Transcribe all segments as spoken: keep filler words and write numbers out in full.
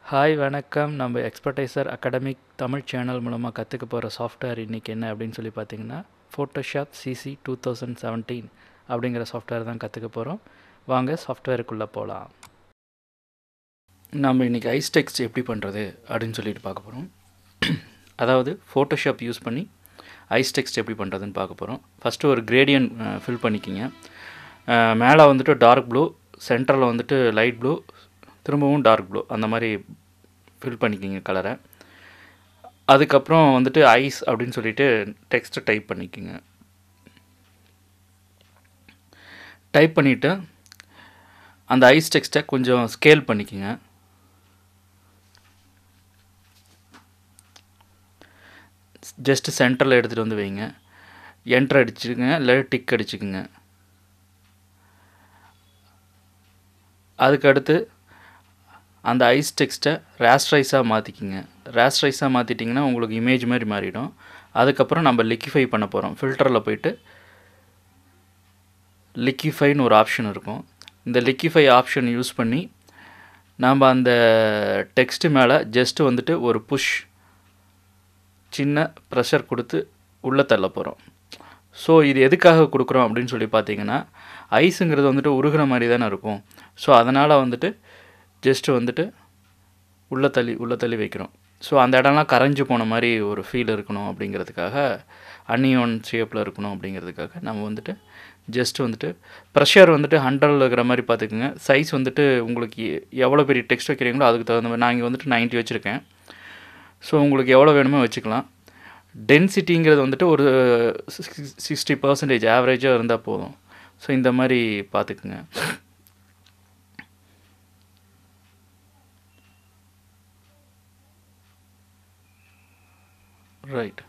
Hi வணக்கம். நம்ம Expertiser academic Tamil channel மூலமாக கற்றுக்க போகிற சாஃப்ட்வேர் இன்றைக்கி என்ன அப்படின்னு சொல்லி பார்த்தீங்கன்னா Photoshop CC two thousand seventeen அப்படிங்கிற சாஃப்ட்வேர் தான் கற்றுக்க போகிறோம். வாங்க சாஃப்ட்வேருக்குள்ளே போகலாம். நம்ம இன்றைக்கி ஐஸ் டெக்ஸ்ட் எப்படி பண்ணுறது அப்படின்னு சொல்லிட்டு பார்க்க போகிறோம். அதாவது ஃபோட்டோஷாப் யூஸ் பண்ணி ஐஸ் டெக்ஸ்ட் எப்படி பண்ணுறதுன்னு பார்க்க போகிறோம். ஃபஸ்ட்டு ஒரு கிரேடியன்ட் ஃபில் பண்ணிக்கிங்க. மேலே வந்துட்டு டார்க் ப்ளூ, சென்டரில் வந்துட்டு லைட் ப்ளூ, திரும்பவும் டார்க் ப்ளூ, அந்த மாதிரி ஃபில் பண்ணிக்கிங்க கலரை. அதுக்கப்புறம் வந்துட்டு ஐஸ் அப்படின்னு சொல்லிட்டு டெக்ஸ்ட்டை டைப் பண்ணிக்கிங்க. டைப் பண்ணிவிட்டு அந்த ஐஸ் டெக்ஸ்ட்டை கொஞ்சம் ஸ்கேல் பண்ணிக்கிங்க. ஜஸ்ட்டு சென்டரில் எடுத்துகிட்டு வந்து வைங்க. என்டர் அடிச்சுக்குங்க, இல்லை டிக் அடிச்சுக்குங்க. அதுக்கடுத்து அந்த ஐஸ் டெக்ஸ்ட்டை ரேஸ்ட்ரைஸாக மாற்றிக்கிங்க. ரேஸ்ட்ரைஸாக மாற்றிட்டிங்கன்னா உங்களுக்கு இமேஜ் மாதிரி மாறிடும். அதுக்கப்புறம் நம்ம லிக்விஃபை பண்ண போகிறோம். ஃபில்டரில் போய்ட்டு லிக்விஃபைன்னு ஒரு ஆப்ஷன் இருக்கும். இந்த லிக்விஃபை ஆப்ஷன் யூஸ் பண்ணி நாம் அந்த டெக்ஸ்ட்டு மேலே ஜஸ்ட்டு வந்துட்டு ஒரு புஷ், சின்ன ப்ரெஷர் கொடுத்து உள்ளே தள்ள போகிறோம். ஸோ இது எதுக்காக கொடுக்குறோம் அப்படின்னு சொல்லி பார்த்தீங்கன்னா, ஐஸுங்கிறது வந்துட்டு உருகிற மாதிரி தானே இருக்கும். ஸோ அதனால் வந்துட்டு ஜஸ்ட்டு வந்துட்டு உள்ளே தள்ளி உள்ளே தள்ளி வைக்கிறோம். ஸோ அந்த இடம்லாம் கரைஞ்சி போன மாதிரி ஒரு ஃபீல் இருக்கணும் அப்படிங்கிறதுக்காக, அன்னியோன் ஷேப்பில் இருக்கணும் அப்படிங்கிறதுக்காக நம்ம வந்துட்டு ஜஸ்ட்டு வந்துட்டு ப்ரெஷர் வந்துட்டு ஹண்ட்ரடில் இருக்கிற மாதிரி பார்த்துக்குங்க. சைஸ் வந்துட்டு உங்களுக்கு எவ்வளோ பெரிய டெக்ஸ்ட் வைக்கிறீங்களோ அதுக்கு தகுந்த மாதிரி. நான் இங்கே வந்துட்டு நைன்ட்டி வச்சுருக்கேன். ஸோ உங்களுக்கு எவ்வளோ வேணுமோ வச்சுக்கலாம். டென்சிட்டிங்கிறது வந்துட்டு ஒரு சிக்ஸ்டி பர்சன்டேஜ் ஆவரேஜாக இருந்தால் போதும். ஸோ இந்த மாதிரி பார்த்துக்குங்க. ரைட்.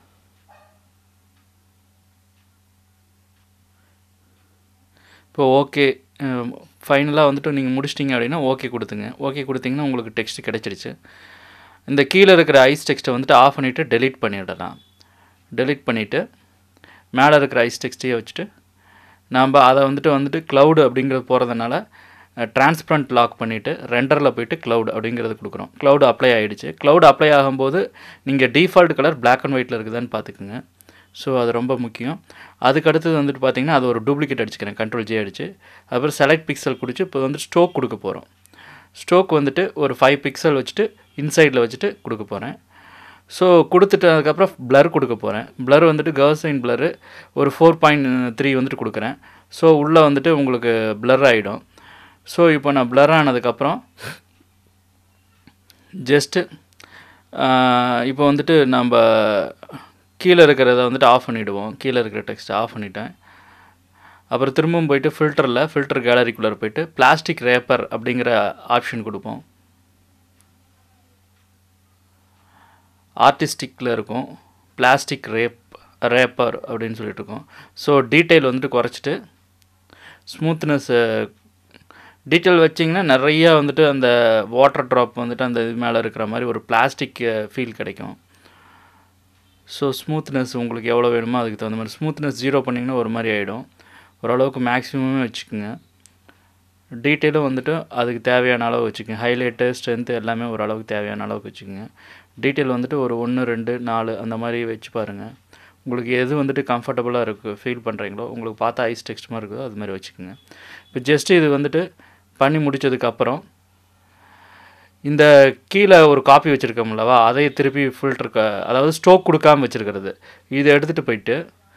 இப்போ ஓகே, ஃபைனலாக வந்துட்டு நீங்கள் முடிச்சிட்டிங்க அப்படின்னா ஓகே கொடுத்துங்க. ஓகே கொடுத்திங்கன்னா உங்களுக்கு டெக்ஸ்ட் கிடச்சிருச்சு. இந்த கீழே இருக்கிற ஐஸ் டெக்ஸ்ட்டை வந்துட்டு ஆஃப் பண்ணிவிட்டு டெலீட் பண்ணிடலாம். டெலீட் பண்ணிவிட்டு மேலே இருக்கிற ஐஸ் டெக்ஸ்ட்டையே வச்சுட்டு நாம் அதை வந்துட்டு வந்துட்டு க்ளவுடு அப்படிங்கிறது போகிறதுனால டிரான்ஸ்பரண்ட் லாக் பண்ணிவிட்டு ரெண்டரில் போய்ட்டு க்ளவுட் அப்படிங்கிறது கொடுக்குறோம். க்ளவுடு அப்ளை ஆகிடுச்சு. க்ளவுடு அப்ளை ஆகும்போது நீங்கள் டிஃபால்ட் கலர் பிளாக் அண்ட் ஒயிட்டில் இருக்குதான்னு பார்த்துக்குங்க. ஸோ அது ரொம்ப முக்கியம். அதுக்கு அடுத்தது வந்துட்டு பார்த்திங்கன்னா அது ஒரு டூப்ளிகேட் அடிச்சுக்கிறேன், கண்ட்ரோல் ஜே அடிச்சு. அப்புறம் செலக்ட் பிக்சல் குடிச்சு இப்போ வந்து ஸ்ட்ரோக் கொடுக்க போகிறோம். ஸ்ட்ரோக் வந்துட்டு ஒரு ஃபைவ் பிக்சல் வச்சுட்டு இன்சைடில் வச்சுட்டு கொடுக்க போகிறேன். ஸோ கொடுத்துட்டு அதுக்கப்புறம் ப்ளர் கொடுக்க போகிறேன். ப்ளர் வந்துட்டு கர்சைன் ப்ளரு ஒரு ஃபோர் பாயிண்ட் த்ரீ வந்துட்டு கொடுக்குறேன். ஸோ உள்ளே வந்துட்டு உங்களுக்கு ப்ளர் ஆகிடும். ஸோ இப்போ நான் ப்ளர் ஆனதுக்கப்புறம் ஜஸ்ட்டு இப்போ வந்துட்டு நம்ம கீழே இருக்கிறத வந்துட்டு ஆஃப் பண்ணிவிடுவோம். கீழே இருக்கிற டெக்ஸ்ட்டை ஆஃப் பண்ணிட்டேன். அப்புறம் திரும்பவும் போய்ட்டு ஃபில்டரில் ஃபில்டர் கேலரிக்குள்ளே போய்ட்டு பிளாஸ்டிக் ரேப்பர் அப்படிங்கிற ஆப்ஷன் கொடுப்போம். ஆர்டிஸ்டிக்கில் இருக்கும், பிளாஸ்டிக் ரேப் ரேப்பர் அப்படின்னு சொல்லிட்டு இருக்கும். ஸோ டீட்டெயில் வந்துட்டு குறைச்சிட்டு ஸ்மூத்னஸ் டீட்டெயில் வச்சிங்கன்னா நிறையா வந்துட்டு அந்த வாட்டர் ட்ராப் வந்துட்டு அந்த இது மேலே இருக்கிற மாதிரி ஒரு பிளாஸ்டிக் ஃபீல் கிடைக்கும். ஸோ ஸ்மூத்னஸ் உங்களுக்கு எவ்வளோ வேணுமோ அதுக்கு தகுந்த மாதிரி. ஸ்மூத்னஸ் ஜீரோ பண்ணிங்கன்னா ஒரு மாதிரி ஆகிடும். ஓரளவுக்கு மேக்ஸிமமே வச்சுக்கோங்க. டீட்டெயிலும் வந்துட்டு அதுக்கு தேவையான அளவு வச்சுக்கோங்க. ஹைலைட்டு, ஸ்ட்ரென்த்து எல்லாமே ஓரளவுக்கு தேவையான அளவுக்கு வச்சுக்கோங்க. டீட்டெயில் வந்துட்டு ஒரு ஒன்று ரெண்டு நாலு அந்த மாதிரி வச்சு பாருங்கள். உங்களுக்கு எது வந்துட்டு கம்ஃபர்டபுளாக இருக்குது ஃபீல் பண்ணுறீங்களோ, உங்களுக்கு பார்த்தா ஐஸ் டெக்ஸ்ட் மாதிரி இருக்குதோ அது மாதிரி வச்சுக்கோங்க. இப்போ ஜஸ்ட்டு இது வந்துட்டு பண்ணி முடித்ததுக்கப்புறம் இந்த கீழே ஒரு காப்பி வச்சுருக்கோம்லவா, அதை திருப்பி ஃபில்டருக்கு, அதாவது ஸ்ட்ரோக் கொடுக்காமல் வச்சுருக்கிறது, இதை எடுத்துகிட்டு போயிட்டு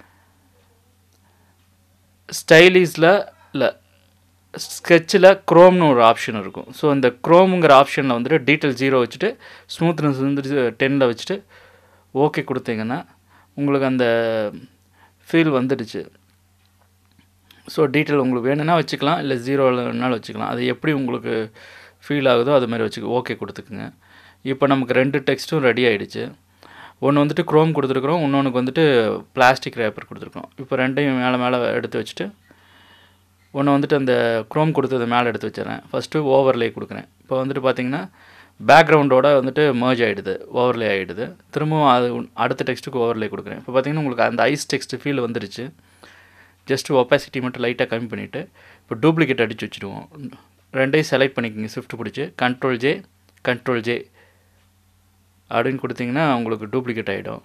ஸ்டைலிஸில் இல்லை ஸ்கெட்சில் க்ரோம்னு ஒரு ஆப்ஷன் இருக்கும். ஸோ இந்த க்ரோமுங்கிற ஆப்ஷனில் வந்துட்டு டீட்டெயில் ஜீரோ வச்சுட்டு ஸ்மூத்னஸ் வந்துட்டு டென்னில் வச்சுட்டு ஓகே கொடுத்தீங்கன்னா உங்களுக்கு அந்த ஃபீல் வந்துடுச்சு. ஸோ டீட்டெயில் உங்களுக்கு வேணும்னா வச்சுக்கலாம், இல்லை ஜீரோவில் வேணுனாலும் வச்சுக்கலாம். அது எப்படி உங்களுக்கு ஃபீல் ஆகுதோ அது மாதிரி வச்சுக்க ஓகே கொடுத்துக்குங்க. இப்போ நமக்கு ரெண்டு டெக்ஸ்ட்டும் ரெடி ஆகிடுச்சு. ஒன்று வந்துட்டு க்ரோம் கொடுத்துருக்குறோம், இன்னொன்றுக்கு வந்துட்டு பிளாஸ்டிக் ரேப்பர் கொடுத்துருக்கோம். இப்போ ரெண்டையும் மேலே மேலே எடுத்து வச்சுட்டு ஒன்று வந்துட்டு அந்த க்ரோம் கொடுத்தது மேலே எடுத்து வச்சிடறேன். ஃபஸ்ட்டு ஓவர்லே கொடுக்குறேன். இப்போ வந்துட்டு பார்த்திங்கன்னா பேக்ரவுண்டோட வந்துட்டு மர்ஜ் ஆகிடுது, ஓவர்லே ஆகிடுது. திரும்பவும் அது அடுத்த டெக்ஸ்ட்டுக்கு ஓவர்லே கொடுக்குறேன். இப்போ பார்த்திங்கன்னா உங்களுக்கு அந்த ஐஸ் டெக்ஸ்ட் ஃபீல் வந்துருச்சு. ஜஸ்ட்டு ஒப்பாசிட்டி மட்டும் லைட்டாக கம்மி பண்ணிவிட்டு இப்போ டூப்ளிகேட் அடித்து வச்சுடுவோம். ரெண்டையும் செலக்ட் பண்ணிக்கோங்க, ஷிஃப்ட் பிடிச்சி கண்ட்ரோல் ஜே கண்ட்ரோல் ஜே அப்படின்னு கொடுத்தீங்கன்னா உங்களுக்கு டூப்ளிகேட் ஆகிடும்.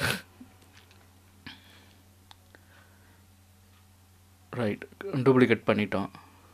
ரைட், டூப்ளிகேட் பண்ணிட்டோம்.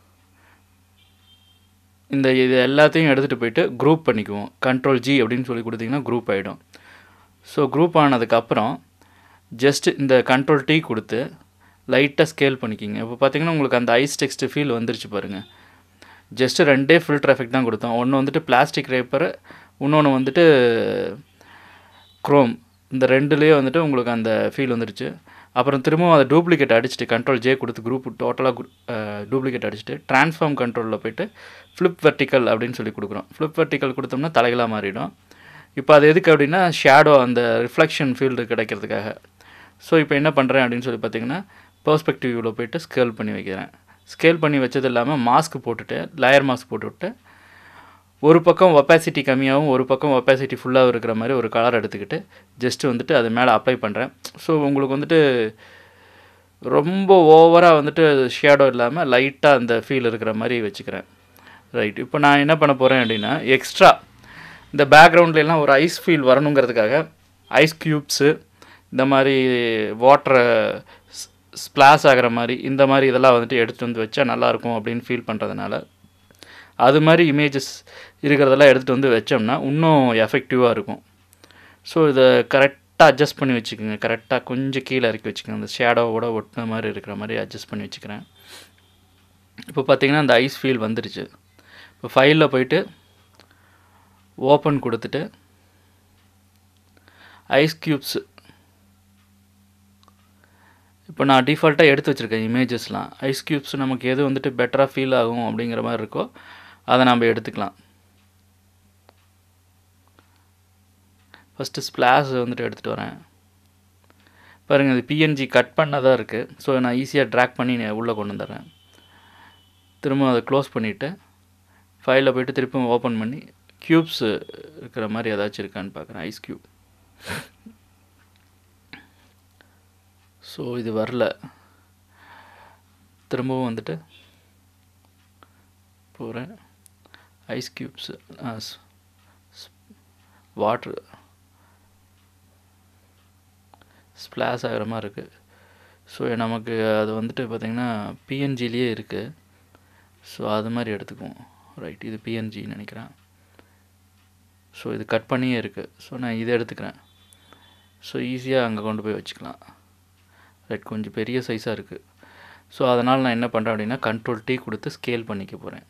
இந்த இது எல்லாத்தையும் எடுத்துகிட்டு போயிட்டு குரூப் பண்ணிக்குவோம். கண்ட்ரோல் ஜி அப்படின்னு சொல்லி கொடுத்தீங்கன்னா குரூப் ஆகிடும். ஸோ குரூப் ஆனதுக்கப்புறம் ஜஸ்ட் இந்த கண்ட்ரோல் டி கொடுத்து லைட்டாக ஸ்கேல் பண்ணிக்கிங்க. இப்போ பார்த்தீங்கன்னா உங்களுக்கு அந்த ஐஸ் டெக்ஸ்ட் ஃபீல் வந்துருச்சு பாருங்கள். ஜஸ்ட்டு ரெண்டே ஃபில்டர் எஃபெக்ட் தான் கொடுத்தோம். ஒன்று வந்துட்டு பிளாஸ்டிக் ரேப்பர், இன்னொன்று வந்துட்டு குரோம். இந்த ரெண்டுலேயே வந்துட்டு உங்களுக்கு அந்த ஃபீல் வந்துருச்சு. அப்புறம் திரும்பவும் அதை டூப்ளிகேட் அடிச்சுட்டு கண்ட்ரோல் ஜே கொடுத்து குரூப் டோட்டலாக டூப்ளிகேட் அடிச்சுட்டு ட்ரான்ஸ்ஃபார்ம் கண்ட்ரோலில் போய்ட்டு ஃப்ளிப் வெர்டிக்கல் அப்படின்னு சொல்லி கொடுக்குறோம். ஃப்ளிப் வெர்டிக்கல் கொடுத்தோம்னா தலைகளாக மாறிடும். இப்போ அது எதுக்கு அப்படின்னா ஷேடோ அந்த ரிஃப்ளெக்ஷன் ஃபீல்டு கிடைக்கிறதுக்காக. ஸோ இப்போ என்ன பண்ணுறேன் அப்படின்னு சொல்லி பார்த்தீங்கன்னா பெர்ஸ்பெக்டிவில் போய்ட்டு ஸ்கேல் பண்ணி வைக்கிறேன். ஸ்கேல் பண்ணி வச்சது இல்லாமல் மாஸ்க் போட்டுட்டு லேயர் மாஸ்க் போட்டுவிட்டு ஒரு பக்கம் ஒப்பாசிட்டி கம்மியாகவும் ஒரு பக்கம் ஒப்பாசிட்டி ஃபுல்லாக இருக்கிற மாதிரி ஒரு கலர் எடுத்துக்கிட்டு ஜஸ்ட்டு வந்துட்டு அது மேலே அப்ளை பண்ணுறேன். ஸோ உங்களுக்கு வந்துட்டு ரொம்ப ஓவராக வந்துட்டு ஷேடோ இல்லாமல் லைட்டாக அந்த ஃபீல் இருக்கிற மாதிரி வச்சுக்கிறேன். ரைட், இப்போ நான் என்ன பண்ண போகிறேன் அப்படின்னா எக்ஸ்ட்ரா இந்த பேக்ரவுண்ட்லாம் ஒரு ஐஸ் ஃபீல் வரணுங்கிறதுக்காக ஐஸ் க்யூப்ஸு, இந்த மாதிரி வாட்டரை ஸ்ப்ளாஷ் ஆகிற மாதிரி இந்த மாதிரி இதெல்லாம் வந்துட்டு எடுத்துகிட்டு வந்து வச்சா நல்லாயிருக்கும் அப்படின்னு ஃபீல் பண்ணுறதுனால அது மாதிரி இமேஜஸ் இருக்கிறதெல்லாம் எடுத்துகிட்டு வந்து வச்சோம்னா இன்னும் எஃபெக்டிவாக இருக்கும். ஸோ இதை கரெக்டாக அட்ஜஸ்ட் பண்ணி வச்சுக்கோங்க. கரெக்டாக கொஞ்சம் கீழே இறக்கி வச்சுக்கோங்க. அந்த ஷேடோவோட ஒட்டின மாதிரி இருக்கிற மாதிரி அட்ஜஸ்ட் பண்ணி வச்சுக்கிறேன். இப்போ பார்த்தீங்கன்னா அந்த ஐஸ் ஃபீல் வந்துருச்சு. இப்போ ஃபைலில் போயிட்டு ஓப்பன் கொடுத்துட்டு ஐஸ் க்யூப்ஸு இப்போ நான் டிஃபால்ட்டாக எடுத்து வச்சுருக்கேன் இமேஜஸ்லாம். ஐஸ் க்யூப்ஸ் நமக்கு எது வந்துட்டு பெட்டராக ஃபீல் ஆகும் அப்படிங்கிற மாதிரி இருக்கோ அதை நம்ம எடுத்துக்கலாம். ஃபஸ்ட்டு ஸ்ப்ளாஷ் வந்துட்டு எடுத்துகிட்டு வரேன். பாருங்கள், இது பிஎன்ஜி கட் பண்ணதாக இருக்குது. ஸோ நான் ஈஸியாக ட்ராக் பண்ணி உள்ளே கொண்டு வந்துடுறேன். திரும்ப அதை க்ளோஸ் பண்ணிவிட்டு ஃபைலில் போய்ட்டு திரும்ப ஓப்பன் பண்ணி க்யூப்ஸ் இருக்கிற மாதிரி ஏதாச்சும் இருக்கான்னு பார்க்குறேன். Ice cube. ஸோ இது வரல. திரும்பவும் வந்துட்டு போகிறேன். ஐஸ் க்யூப்ஸு வாட்ரு ஸ்ப்ளாஷ் ஆகிற மாதிரி இருக்குது. ஸோ நமக்கு அது வந்துட்டு பார்த்திங்கன்னா பிஎன்ஜிலேயே இருக்குது. ஸோ அது மாதிரி எடுத்துக்குவோம். ரைட், இது பிஎன்ஜின்னு நினைக்கிறேன். ஸோ இது கட் பண்ணியே இருக்குது. ஸோ நான் இதை எடுத்துக்கிறேன். ஸோ ஈஸியாக அங்கே கொண்டு போய் வச்சுக்கலாம். ரைட், கொஞ்சம் பெரிய சைஸாக இருக்குது. ஸோ அதனால் நான் என்ன பண்ணுறேன் அப்படின்னா கண்ட்ரோல் டி கொடுத்து ஸ்கேல் பண்ணிக்க போகிறேன்.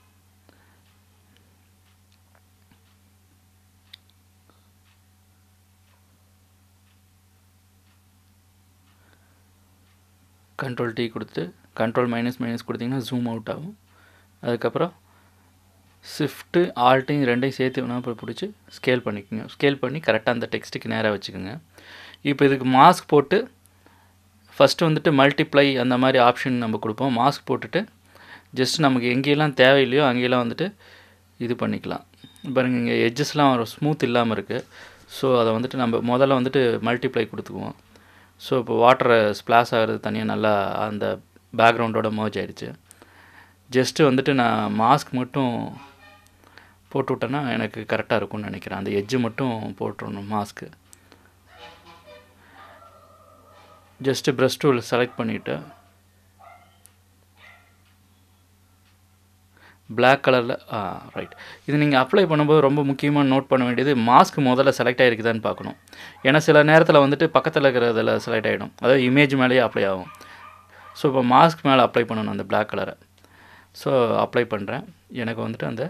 கண்ட்ரோல் டி கொடுத்து கண்ட்ரோல் மைனஸ் மைனஸ் கொடுத்திங்கன்னா ஜூம் அவுட் ஆகும். அதுக்கப்புறம் ஷிஃப்ட்டு ஆல்ட்டையும் ரெண்டையும் சேர்த்து வேணால் அப்புறம் பிடிச்சி ஸ்கேல் பண்ணிக்கோங்க. ஸ்கேல் பண்ணி கரெக்டாக அந்த டெக்ஸ்ட்டுக்கு நேராக வச்சுக்கோங்க. இப்போ இதுக்கு மாஸ்க் போட்டு ஃபஸ்ட்டு வந்துட்டு மல்டிப்ளை அந்த மாதிரி ஆப்ஷன் நம்ம கொடுப்போம். மாஸ்க் போட்டுட்டு ஜஸ்ட் நமக்கு எங்கேயெல்லாம் தேவையில்லையோ அங்கேயெல்லாம் வந்துட்டு இது பண்ணிக்கலாம். பாருங்க, இங்கே எட்ஜஸ்லாம் ஒரு ஸ்மூத் இல்லாமல் இருக்குது. ஸோ அதை வந்துட்டு நம்ம முதல்ல வந்துட்டு மல்டிப்ளை கொடுத்துக்குவோம். ஸோ இப்போ வாட்டரை ஸ்ப்ளாஷ் ஆகிறது தனியாக நல்லா அந்த பேக்ரவுண்டோட மர்ஜ் ஆகிடுச்சு. ஜஸ்ட்டு வந்துட்டு நான் மாஸ்க் மட்டும் போட்டு விட்டேன்னா எனக்கு கரெக்டாக இருக்கும்னு நினைக்கிறேன். அந்த எட்ஜு மட்டும் போட்டுடணும் mask. Just brush tool select பண்ணிவிட்டு பிளாக் கலரில் ஆ ரைட். இது நீங்கள் அப்ளை பண்ணும்போது ரொம்ப முக்கியமாக நோட் பண்ண வேண்டியது மாஸ்க் முதல்ல செலக்ட் ஆகிருக்குதான்னு பார்க்கணும். ஏன்னா சில நேரத்தில் வந்துட்டு பக்கத்தில் இருக்கிறதில் செலக்ட் ஆகிடும். அதாவது இமேஜ் மேலேயே அப்ளை ஆகும். ஸோ இப்போ மாஸ்க் மேலே அப்ளை பண்ணணும் அந்த பிளாக் கலரை. ஸோ அப்ளை பண்ணுறேன். எனக்கு வந்துட்டு அந்த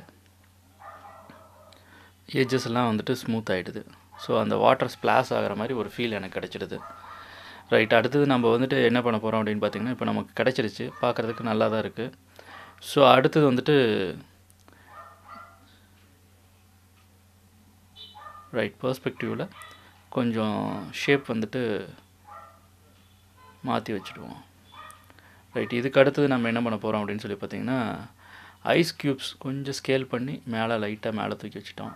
ஏஜஸ் எல்லாம் வந்துட்டு ஸ்மூத் ஆகிடுது. ஸோ அந்த வாட்டர் ஸ்ப்ளாஷ் ஆகிற மாதிரி ஒரு ஃபீல் எனக்கு கிடச்சிடுது. ரைட், அடுத்தது நம்ம வந்துட்டு என்ன பண்ண போகிறோம் அப்படின்னு பார்த்திங்கன்னா இப்போ நமக்கு கிடச்சிருச்சு, பார்க்குறதுக்கு நல்லா தான் இருக்குது. ஸோ அடுத்தது வந்துட்டு ரைட் பெர்ஸ்பெக்டிவில் கொஞ்சம் ஷேப் வந்துட்டு மாற்றி வச்சுடுவோம். ரைட், இதுக்கு அடுத்தது நம்ம என்ன பண்ண போகிறோம் அப்படின்னு சொல்லி பார்த்திங்கன்னா ஐஸ் க்யூப்ஸ் கொஞ்சம் ஸ்கேல் பண்ணி மேலே லைட்டாக மேலே தூக்கி வச்சுட்டோம்.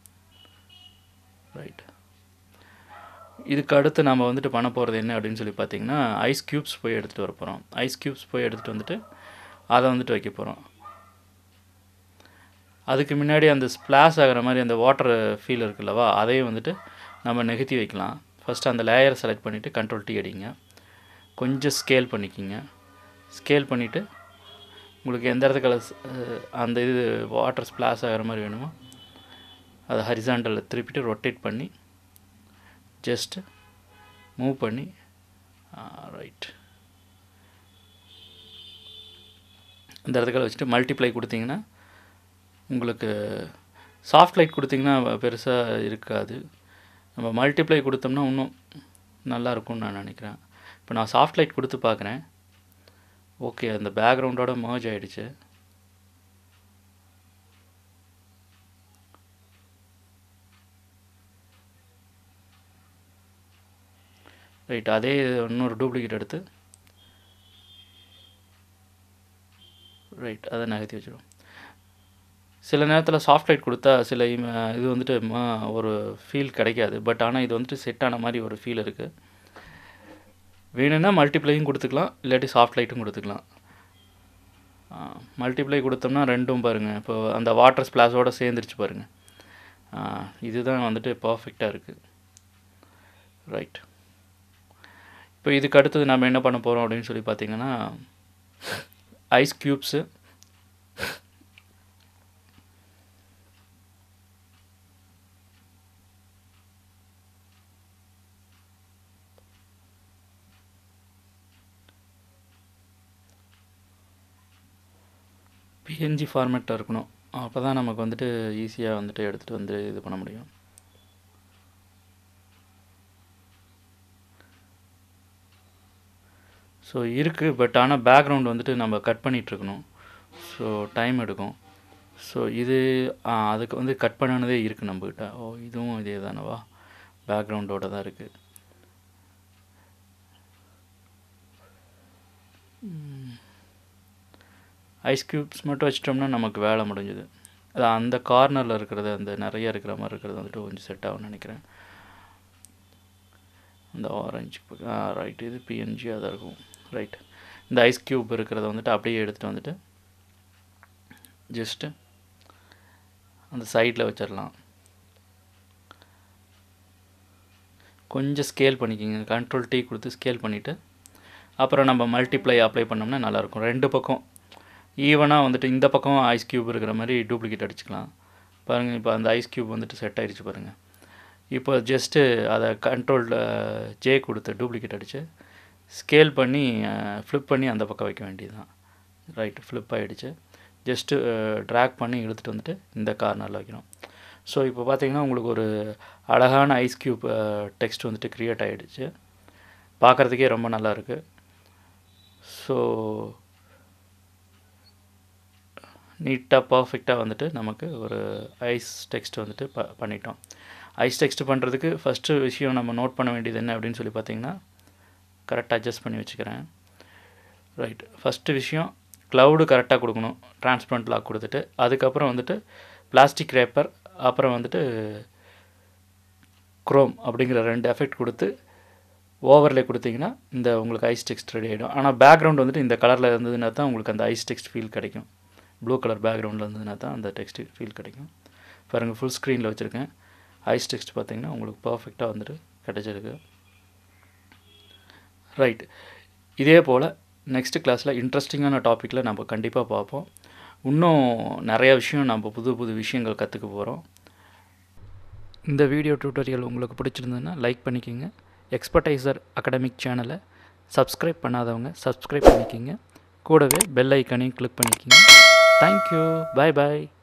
ரைட், இதுக்கு அடுத்து நம்ம வந்துட்டு பண்ண போகிறது என்ன அப்படின்னு சொல்லி பார்த்திங்கன்னா ஐஸ் க்யூப்ஸ் போய் எடுத்துகிட்டு வர போகிறோம். ஐஸ் க்யூப்ஸ் போய் எடுத்துகிட்டு வந்துட்டு அதை வந்துட்டு வைக்க போகிறோம். அதுக்கு முன்னாடி அந்த ஸ்ப்ளாஷ் ஆகிற மாதிரி அந்த வாட்டர் ஃபீல் இருக்குல்லவா, அதையும் வந்துட்டு நம்ம நெகத்தி வைக்கலாம். ஃபஸ்ட்டு அந்த லேயரை செலக்ட் பண்ணிவிட்டு கண்ட்ரோல் டி அடிங்க. கொஞ்சம் ஸ்கேல் பண்ணிக்கிங்க. ஸ்கேல் பண்ணிவிட்டு உங்களுக்கு எந்த இடத்துக்கு அந்த இது வாட்டர் ஸ்ப்ளாஷ் ஆகிற மாதிரி வேணுமோ அதை ஹரிசாண்டலில் திருப்பிட்டு ரொட்டேட் பண்ணி ஜஸ்ட்டு மூவ் பண்ணி ரைட் இந்த இடத்துக்களை வச்சுட்டு மல்டிப்ளை கொடுத்தீங்கன்னா உங்களுக்கு சாஃப்ட் லைட் கொடுத்திங்கன்னா பெருசாக இருக்காது. நம்ம மல்டிப்ளை கொடுத்தோம்னா இன்னும் நல்லாயிருக்கும்னு நான் நினைக்கிறேன். இப்போ நான் சாஃப்ட் லைட் கொடுத்து பார்க்குறேன். ஓகே, அந்த பேக்ரவுண்டோட மர்ஜ் ஆகிடுச்சு. ரைட், அதே இன்னொரு டூப்ளிகேட் எடுத்து ரைட் அதை நகர்த்தி வச்சிடும். சில நேரத்தில் சாஃப்ட் லைட் கொடுத்தா சில இது வந்துட்டு ஒரு ஃபீல் கிடைக்காது. பட் ஆனால் இது வந்துட்டு செட் ஆன மாதிரி ஒரு ஃபீல் இருக்குது. வேணும்னா மல்டிப்ளையும் கொடுத்துக்கலாம், இல்லாட்டி சாஃப்ட் லைட்டும் கொடுத்துக்கலாம். மல்டிப்ளை கொடுத்தோம்னா ரெண்டும் பாருங்கள், இப்போ அந்த வாட்டர் ஸ்ப்ளாஷோடு சேர்ந்துருச்சு பாருங்கள். இதுதான் வந்துட்டு பர்ஃபெக்டாக இருக்குது. ரைட், இப்போ இதுக்கு அடுத்தது நம்ம என்ன பண்ண போகிறோம் அப்படின்னு சொல்லி பார்த்தீங்கன்னா, ஐஸ் க்யூப்ஸு பிஎன்ஜி ஃபார்மேட்டில் இருக்கணும். அப்போ தான் நமக்கு வந்துட்டு ஈஸியாக வந்துட்டு எடுத்துகிட்டு வந்து இது பண்ண முடியும். ஸோ இருக்குது, பட் ஆனால் பேக்ரவுண்ட் வந்துட்டு நம்ம கட் பண்ணிகிட்ருக்கணும். ஸோ டைம் எடுக்கும். ஸோ இது அதுக்கு வந்து கட் பண்ணானதே இருக்குது நம்மக்கிட்ட. ஓ, இதுவும் இதே தானவா, பேக்ரவுண்டோடு தான் இருக்குது. ஐஸ் க்யூப்ஸ் மட்டும் வச்சிட்டோம்னா நமக்கு வேலை முடிஞ்சுது. அது அந்த கார்னரில் இருக்கிறது, அந்த நிறைய இருக்கிற மாதிரி இருக்கிறது வந்துட்டு கொஞ்சம் செட் ஆகும்னு நினைக்கிறேன். அந்த ஆரஞ்சு ரைட், இது பிஎன்ஜியாக தான் இருக்கும். ரைட், இந்த ஐஸ் க்யூப் இருக்கிறத வந்துட்டு அப்படியே எடுத்துகிட்டு வந்துட்டு ஜஸ்ட்டு அந்த சைடில் வச்சிடலாம். கொஞ்சம் ஸ்கேல் பண்ணிக்கிங்க. கண்ட்ரோல் டி கொடுத்து ஸ்கேல் பண்ணிவிட்டு அப்புறம் நம்ம மல்டிப்ளை அப்ளை பண்ணோம்னா நல்லாயிருக்கும். ரெண்டு பக்கம் ஈவனாக வந்துட்டு இந்த பக்கம் ஐஸ் க்யூப் இருக்கிற மாதிரி டூப்ளிகேட் அடிச்சுக்கலாம். பாருங்கள், இப்போ அந்த ஐஸ் க்யூப் வந்துட்டு செட் ஆகிடுச்சு பாருங்கள். இப்போ ஜஸ்ட்டு அதை கண்ட்ரோல் ஜே கொடுத்து டூப்ளிகேட் அடித்து ஸ்கேல் பண்ணி ஃப்ளிப் பண்ணி அந்த பக்கம் வைக்க வேண்டியது தான். ரைட்டு, ஃப்ளிப் ஆகிடுச்சு. ஜஸ்ட்டு ட்ராக் பண்ணி இழுத்துட்டு வந்துட்டு இந்த கார்னரில் வைக்கணும். ஸோ இப்போ பார்த்தீங்கன்னா உங்களுக்கு ஒரு அழகான ஐஸ் க்யூப் டெக்ஸ்ட் வந்துட்டு க்ரியேட் ஆகிடுச்சு. பார்க்குறதுக்கே ரொம்ப நல்லாயிருக்கு. ஸோ நீட்டாக பர்ஃபெக்டாக வந்துட்டு நமக்கு ஒரு ஐஸ் டெக்ஸ்ட் வந்துட்டு ப பண்ணிட்டோம். ஐஸ் டெக்ஸ்ட் பண்ணுறதுக்கு ஃபஸ்ட்டு விஷயம் நம்ம நோட் பண்ண வேண்டியது என்ன அப்படின்னு சொல்லி பார்த்தீங்கன்னா, கரெக்டாக அட்ஜஸ்ட் பண்ணி வச்சுக்கிறேன். ரைட், ஃபஸ்ட்டு விஷயம் க்ளவுடு கரெக்டாக கொடுக்கணும். டிரான்ஸ்பரண்ட் லாக் கொடுத்துட்டு அதுக்கப்புறம் வந்துட்டு பிளாஸ்டிக் ரேப்பர், அப்புறம் வந்துட்டு குரோம் அப்படிங்கிற ரெண்டு எஃபெக்ட் கொடுத்து ஓவர்லே கொடுத்தீங்கன்னா இந்த உங்களுக்கு ஐஸ் டெக்ஸ்ட் ரெடி ஆகிடும். ஆனால் பேக்ரவுண்ட் வந்துட்டு இந்த கலரில் இருந்ததுன்னா தான் உங்களுக்கு அந்த ஐஸ் டெக்ஸ்ட் ஃபீல் கிடைக்கும். ப்ளூ கலர் பேக்ரவுண்டில் இருந்ததுன்னா தான் அந்த டெக்ஸ்ட் ஃபீல் கிடைக்கும். பாருங்கள், ஃபுல் ஸ்க்ரீனில் வச்சுருக்கேன். ஐஸ் டெக்ஸ்ட் பார்த்திங்கன்னா உங்களுக்கு பர்ஃபெக்டாக வந்துட்டு கிடச்சிருக்கு. ரைட், இதே போல் நெக்ஸ்ட்டு கிளாஸில் இன்ட்ரெஸ்டிங்கான டாப்பிக்கில் நம்ம கண்டிப்பாக பார்ப்போம். இன்னும் நிறையா விஷயம் நம்ம புது புது விஷயங்கள் கற்றுக்க போகிறோம். இந்த வீடியோ டியூட்டோரியல் உங்களுக்கு பிடிச்சிருந்ததுன்னா லைக் பண்ணிக்கோங்க. எக்ஸ்பர்டைசர் அகாடமிக் சேனலை சப்ஸ்கிரைப் பண்ணாதவங்க சப்ஸ்கிரைப் பண்ணிக்கோங்க. கூடவே பெல் ஐக்கானையும் கிளிக் பண்ணிக்கோங்க. தேங்க்யூ, பாய் பாய்.